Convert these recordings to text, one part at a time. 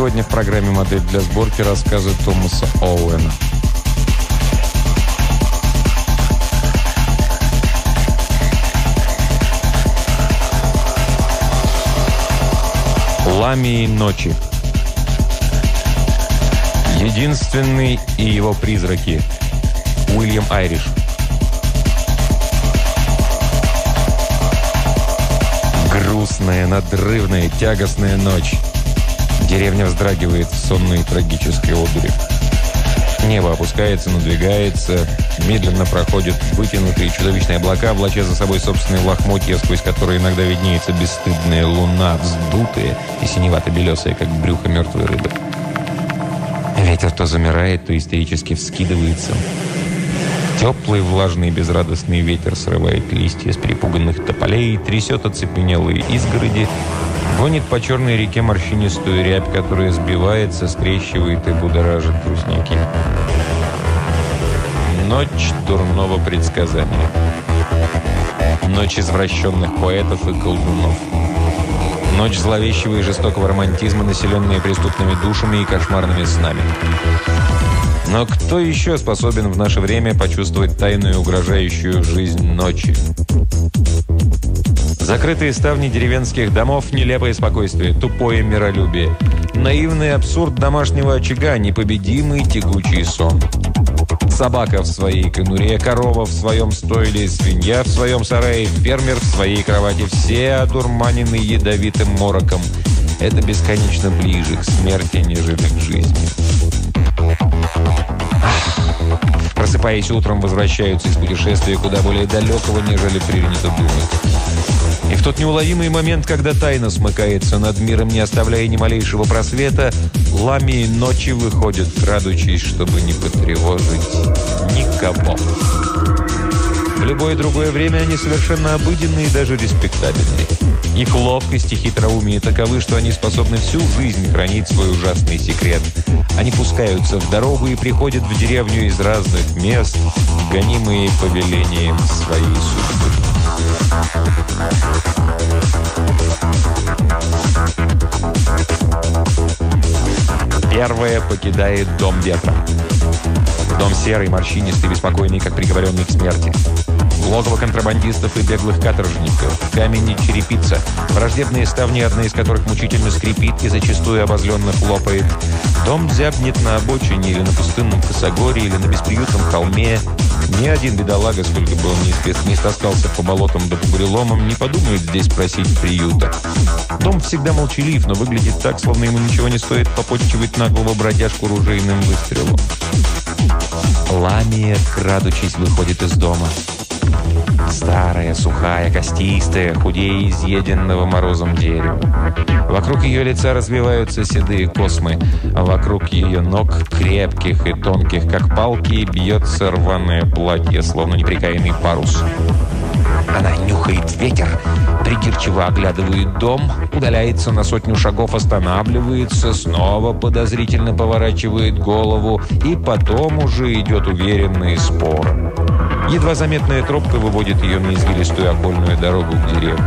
сегодня в программе «Модель для сборки» рассказы Томаса Оуэна. Ламии ночи. Единственный и его призраки. Уильям Айриш. Грустная, надрывная, тягостная ночь. Деревня вздрагивает в сонной трагической одури. Небо опускается, надвигается. Медленно проходят вытянутые чудовищные облака, влача за собой собственные лохмотья, сквозь которые иногда виднеется бесстыдная луна, вздутая и синевато-белесая, как брюхо мертвой рыбы. Ветер то замирает, то истерически вскидывается. Теплый, влажный, безрадостный ветер срывает листья с перепуганных тополей, трясет оцепенелые изгороди, гонит по черной реке морщинистую рябь, которая сбивается, скрещивает и будоражит тростники. Ночь дурного предсказания. Ночь извращенных поэтов и колдунов. Ночь зловещего и жестокого романтизма, населенная преступными душами и кошмарными снами. Но кто еще способен в наше время почувствовать тайную угрожающую жизнь ночи? Закрытые ставни деревенских домов, нелепое спокойствие, тупое миролюбие, наивный абсурд домашнего очага, непобедимый тягучий сон. Собака в своей конуре, корова в своем стойле, свинья в своем сарае, фермер в своей кровати. Все одурманены ядовитым мороком. Это бесконечно ближе к смерти, нежели к жизни. Просыпаясь утром, возвращаются из путешествия куда более далекого, нежели принято думать. И в тот неуловимый момент, когда тайна смыкается над миром, не оставляя ни малейшего просвета, ламии ночи выходят, крадучись, чтобы не потревожить никого. В любое другое время они совершенно обыденные и даже респектабельные. Их ловкость и хитроумие таковы, что они способны всю жизнь хранить свой ужасный секрет. Они пускаются в дорогу и приходят в деревню из разных мест, гонимые повелением своей судьбы. Первая покидает дом ветра. Дом серый, морщинистый, беспокойный, как приговоренный к смерти. Логово контрабандистов и беглых каторжников, камень и черепица, враждебные ставни, одна из которых мучительно скрипит и зачастую обозленных лопает. Дом зябнет на обочине или на пустынном косогоре, или на бесприютном холме. Ни один бедолага, сколько бы он ни таскался по болотам да по буреломам, не подумает здесь просить приюта. Дом всегда молчалив, но выглядит так, словно ему ничего не стоит попотчевать наглого бродяжку ружейным выстрелом. Ламия, крадучись, выходит из дома. Старая, сухая, костистая, худее изъеденного морозом дерева. Вокруг ее лица развиваются седые космы, а вокруг ее ног, крепких и тонких, как палки, бьется рваное платье, словно неприкаянный парус. Она нюхает ветер, придирчиво оглядывает дом, удаляется на 100 шагов, останавливается, снова подозрительно поворачивает голову и потом уже идет уверенно и споро. Едва заметная тропка выводит ее на извилистую окольную дорогу к деревне.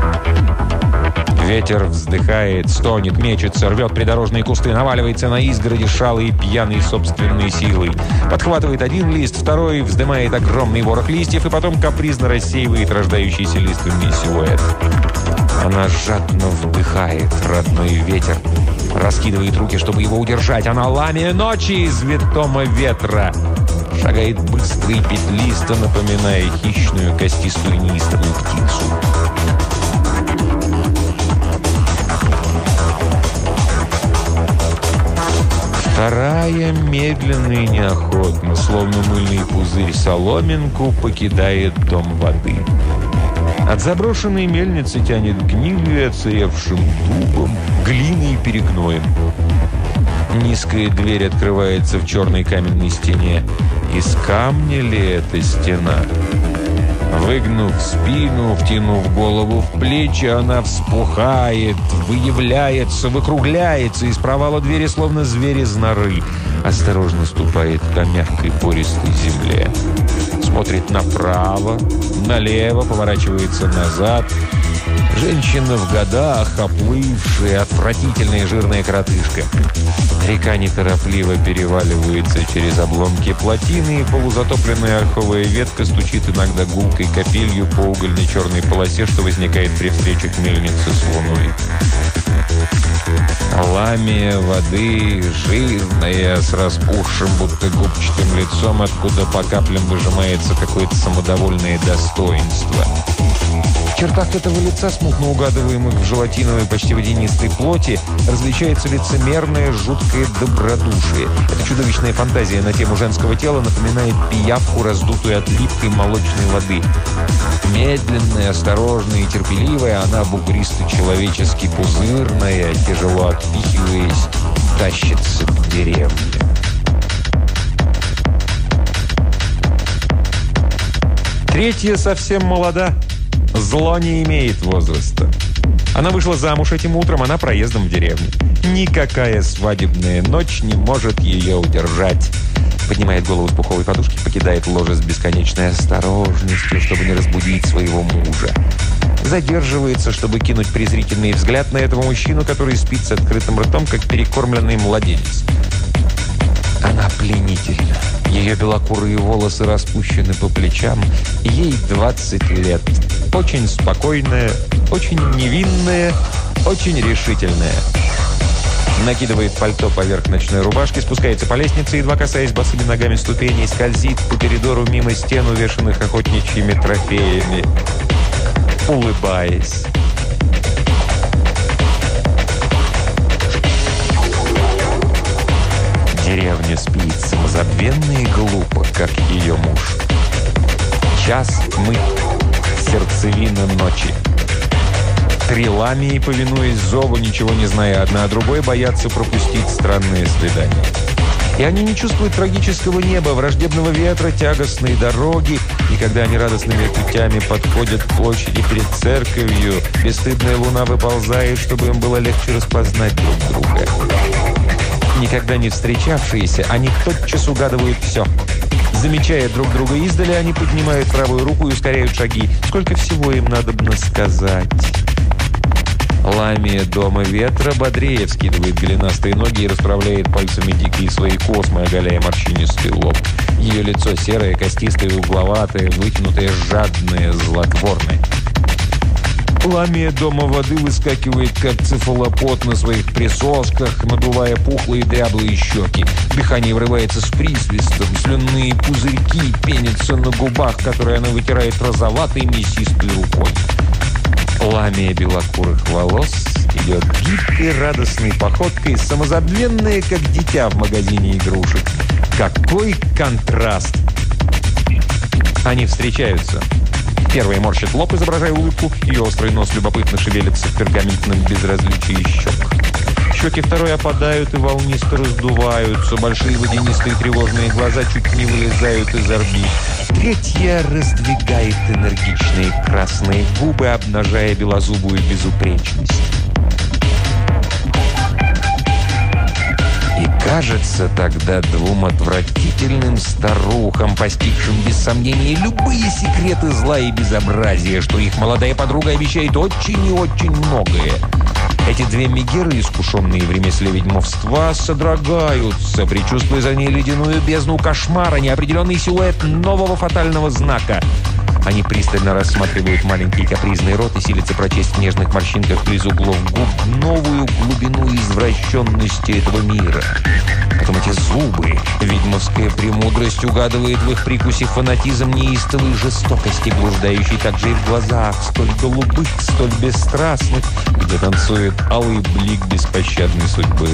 Ветер вздыхает, стонет, мечется, рвет придорожные кусты, наваливается на изгороди шалой и пьяной собственной силой. Подхватывает один лист, второй, вздымает огромный ворох листьев и потом капризно рассеивает рождающийся лиственный силуэт. Она жадно вдыхает родной ветер, раскидывает руки, чтобы его удержать. Она ламия ночи из витома ветра. Шагает быстро и петлисто, напоминая хищную, костистую, неистовую птицу. Вторая медленно и неохотно, словно мыльный пузырь соломинку, покидает дом воды. От заброшенной мельницы тянет гнилью и отсыревшим дубом, глиной и перегноем. Низкая дверь открывается в черной каменной стене. Из камня ли эта стена? Выгнув спину, втянув голову в плечи, она вспухает, выявляется, выкругляется. Из провала двери, словно зверь из норы, осторожно ступает по мягкой пористой земле. Смотрит направо, налево, поворачивается назад. Женщина в годах, оплывшая, отвратительная жирная коротышка. Река неторопливо переваливается через обломки плотины, и полузатопленная ольховая ветка стучит иногда гулкой капелью по угольно-черной полосе, что возникает при встречах мельницы с луной. Ламия воды, жирная, с распухшим, будто губчатым лицом, откуда по каплям выжимается какое-то самодовольное достоинство. В чертах этого лица, смутно угадываемых в желатиновой, почти водянистой плоти, различается лицемерное, жуткое добродушие. Эта чудовищная фантазия на тему женского тела напоминает пиявку, раздутую от липкой молочной воды. Медленная, осторожная и терпеливая, она бугристо-человечески пузырная, тяжело отпихиваясь, тащится к деревне. Третья совсем молода. Зло не имеет возраста. Она вышла замуж этим утром, она проездом в деревне. Никакая свадебная ночь не может ее удержать. Поднимает голову с пуховой подушки, покидает ложе с бесконечной осторожностью, чтобы не разбудить своего мужа. Задерживается, чтобы кинуть презрительный взгляд на этого мужчину, который спит с открытым ртом, как перекормленный младенец. Она пленительна. Ее белокурые волосы распущены по плечам. Ей 20 лет. Очень спокойная, очень невинная, очень решительная. Накидывает пальто поверх ночной рубашки, спускается по лестнице, едва касаясь босыми ногами ступеней, скользит по коридору мимо стен, увешанных охотничьими трофеями, улыбаясь. Деревня спит самозабвенно и глупо, как ее муж. Час тьмы, сердцевина ночи. Три ламии, повинуясь зову, ничего не зная одна о другой, боятся пропустить странные свидания. И они не чувствуют трагического неба, враждебного ветра, тягостной дороги. И когда они радостными путями подходят к площади перед церковью, бесстыдная луна выползает, чтобы им было легче распознать друг друга. Никогда не встречавшиеся, они тотчас угадывают все. Замечая друг друга издали, они поднимают правую руку и ускоряют шаги. Сколько всего им надобно сказать. Ламия дома ветра бодрее вскидывает голенастые ноги и расправляет пальцами дикие свои космы, оголяя морщинистый лоб. Ее лицо серое, костистое, угловатое, вытянутое, жадное, злотворное. Ламия дома воды выскакивает, как цефалопод на своих присосках, надувая пухлые дряблые щеки. Дыхание врывается с присвистом, слюнные пузырьки пенятся на губах, которые она вытирает розоватой мясистой рукой. Ламия белокурых волос идет гибкой, радостной походкой, самозабвенная, как дитя в магазине игрушек. Какой контраст! Они встречаются. Первая морщит лоб, изображая улыбку. Ее острый нос любопытно шевелится в пергаментном безразличии щек. Щеки второй опадают и волнисто раздуваются. Большие водянистые тревожные глаза чуть не вылезают из орбит. Третья раздвигает энергичные красные губы, обнажая белозубую безупречность. И кажется тогда двум отвратительным старухам, постигшим без сомнения любые секреты зла и безобразия, что их молодая подруга обещает очень и очень многое. Эти две мегеры, искушенные в ремесле ведьмовства, содрогаются, предчувствуя за ней ледяную бездну кошмара, неопределенный силуэт нового фатального знака. Они пристально рассматривают маленький капризный рот и силятся прочесть в нежных морщинках близ углов губ новую глубину извращенности этого мира. Потом эти зубы, ведьмовская премудрость угадывает в их прикусе фанатизм неистовой жестокости, блуждающей также и в глазах, столь голубых, столь бесстрастных, где танцует алый блик беспощадной судьбы.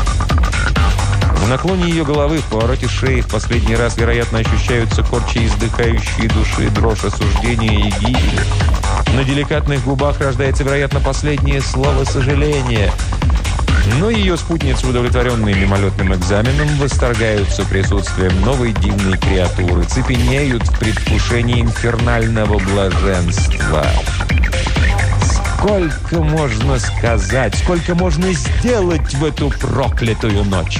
В наклоне ее головы, в повороте шеи в последний раз, вероятно, ощущаются корчи издыхающие души, дрожь осуждения и гибели. На деликатных губах рождается, вероятно, последнее слово сожаления. Но ее спутницы, удовлетворенные мимолетным экзаменом, восторгаются присутствием новой дивной креатуры, цепенеют в предвкушении инфернального блаженства. Сколько можно сказать, сколько можно сделать в эту проклятую ночь?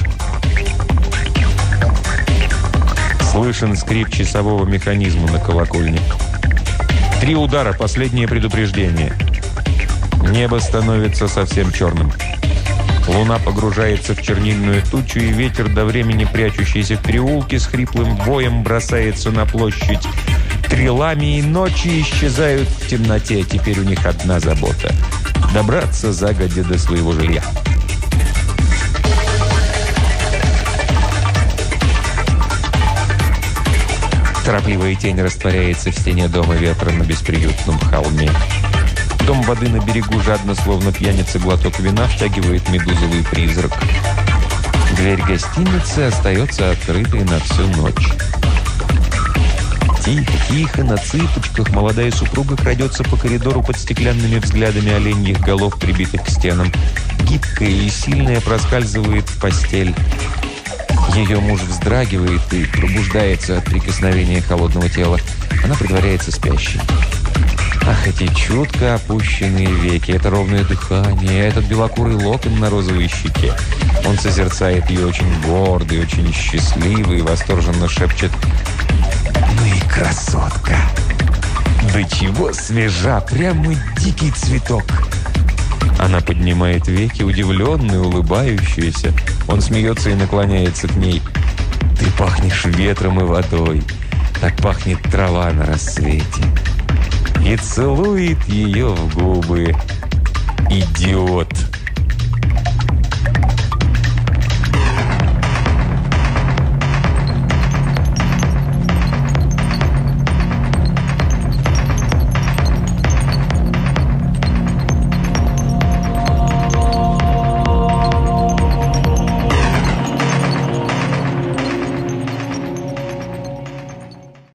Слышен скрип часового механизма на колокольне. 3 удара, последнее предупреждение. Небо становится совсем черным. Луна погружается в чернильную тучу, и ветер, до времени прячущийся в переулке, с хриплым воем бросается на площадь. Трелами и ночи исчезают в темноте. Теперь у них одна забота – добраться загодя до своего жилья. Торопливая тень растворяется в стене дома ветра на бесприютном холме. Дом воды на берегу жадно, словно пьяница, глоток вина втягивает медузовый призрак. Дверь гостиницы остается открытой на всю ночь. Тихо, тихо, на цыпочках молодая супруга крадется по коридору под стеклянными взглядами оленьих голов, прибитых к стенам. Гибкая и сильная проскальзывает в постель. Ее муж вздрагивает и пробуждается от прикосновения холодного тела. Она притворяется спящей. Ах, эти чутко опущенные веки, это ровное дыхание, этот белокурый локон на розовой щеке. Он созерцает ее очень гордый, очень счастливый и восторженно шепчет: «Ну и красотка! Да чего свежа, прямо дикий цветок!» Она поднимает веки, удивленная, улыбающаяся. Он смеется и наклоняется к ней. «Ты пахнешь ветром и водой. Так пахнет трава на рассвете». И целует ее в губы. Идиот!